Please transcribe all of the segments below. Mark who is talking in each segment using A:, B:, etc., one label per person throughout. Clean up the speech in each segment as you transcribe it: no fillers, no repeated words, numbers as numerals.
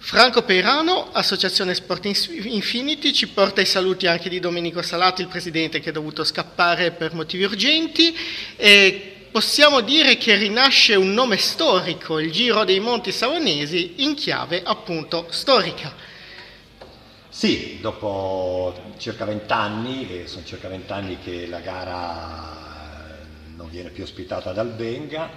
A: Franco Peirano, Associazione Sport Infinity, ci porta i saluti anche di Domenico Salati, il presidente che è dovuto scappare per motivi urgenti. E possiamo dire che rinasce un nome storico, il Giro dei Monti Savonesi, in chiave appunto storica.
B: Sì, dopo circa 20 anni, e sono circa 20 anni che la gara non viene più ospitata dal Benga,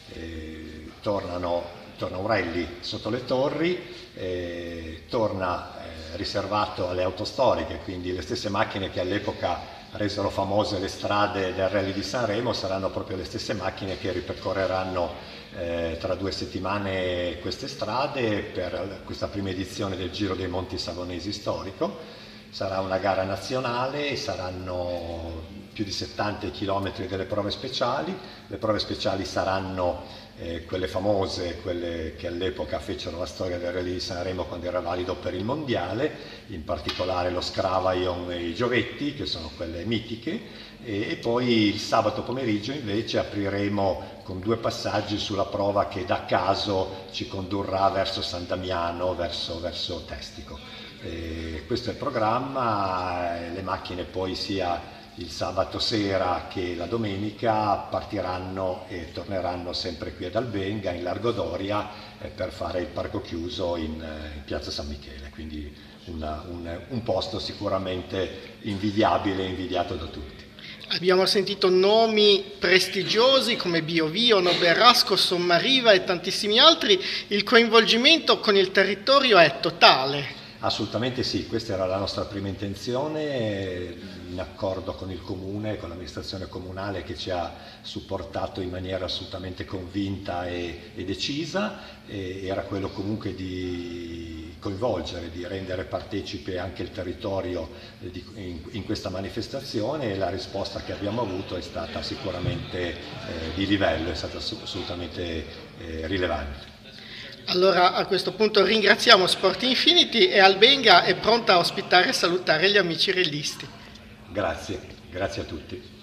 B: torna un rally sotto le torri, torna riservato alle auto storiche, quindi le stesse macchine che all'epoca resero famose le strade del Rally di Sanremo saranno proprio le stesse macchine che ripercorreranno tra 2 settimane queste strade per questa prima edizione del Giro dei Monti Savonesi storico. Sarà una gara nazionale, saranno più di 70 chilometri delle prove speciali. Le prove speciali saranno quelle famose, quelle che all'epoca fecero la storia del Rally di Sanremo quando era valido per il mondiale, in particolare lo Scravaion e i Giovetti, che sono quelle mitiche, e poi il sabato pomeriggio invece apriremo con 2 passaggi sulla prova che da caso ci condurrà verso San Damiano, verso Testico. Questo è il programma, le macchine poi sia il sabato sera che la domenica partiranno e torneranno sempre qui ad Albenga, in Largo Doria, per fare il parco chiuso in piazza San Michele, quindi un posto sicuramente invidiabile e invidiato da tutti.
A: Abbiamo sentito nomi prestigiosi come Biovio, Noberasco, Sommariva e tantissimi altri. Il coinvolgimento con il territorio è totale.
B: Assolutamente sì, questa era la nostra prima intenzione, in accordo con il comune, con l'amministrazione comunale che ci ha supportato in maniera assolutamente convinta e decisa, era quello comunque di coinvolgere, di rendere partecipe anche il territorio in questa manifestazione, e la risposta che abbiamo avuto è stata sicuramente di livello, è stata assolutamente rilevante.
A: Allora a questo punto ringraziamo Sport Infinity e Albenga è pronta a ospitare e salutare gli amici rellisti.
B: Grazie, grazie a tutti.